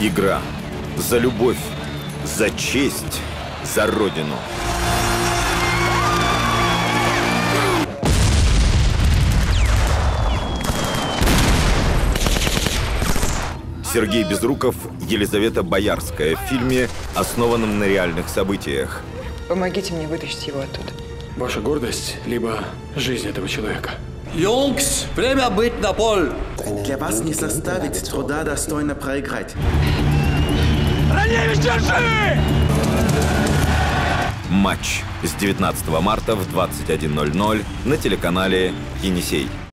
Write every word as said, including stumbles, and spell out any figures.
Игра за любовь, за честь, за Родину. Сергей Безруков, Елизавета Боярская в фильме, основанном на реальных событиях. Помогите мне вытащить его оттуда. Ваша гордость, либо жизнь этого человека. Jungs, время быть на поле. Для вас не составит труда достойно проиграть. Раневич, держи! Матч с девятнадцатого марта в двадцать один ноль ноль на телеканале «Енисей».